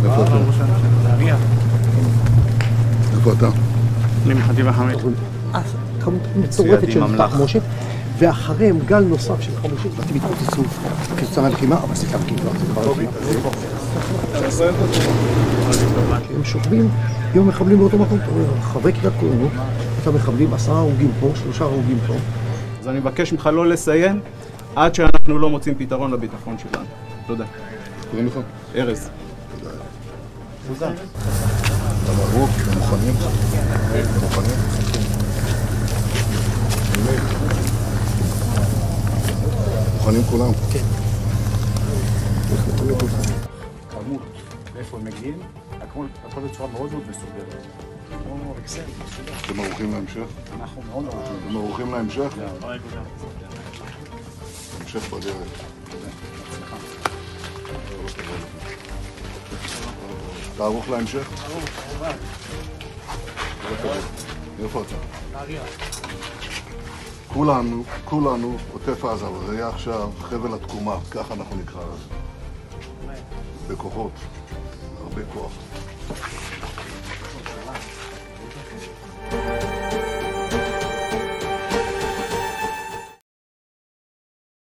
איפה אתה? איפה אתה? אני מחטיבה 5. כמות מצורפת של תחמושת, ואחריהם גל נוסף של חמושים, ואתם התפוצצו כתוצאה מהלחימה, אבל זה גם כאילו, זה כבר לחימה. הם שוכבים עם המחבלים באותו מקום, חברי קריית כהנו, את המחבלים, 10 הרוגים פה, 3 הרוגים פה. אז אני מבקש ממך לא לסיים עד שאנחנו לא מוצאים פתרון לביטחון שלנו. תודה. קוראים לך? ארז. אתה מרוק, אתם מוכנים? אתם מוכנים? מוכנים כולם? כן. כמות, איפה הם מגיעים, הכל בצורה מאוד מאוד מסודרת. כמו אקסל, מסודר. אתם ערוכים להמשך? אנחנו מאוד ערוכים. אתם ערוכים להמשך? המשך בדרך. אתה ערוך להמשך? ערוך. איפה אתה? נהריה. כולנו עוטף עזה, אבל זה יהיה עכשיו חבל התקומה, ככה אנחנו נקרא לזה. בכוחות, הרבה כוח.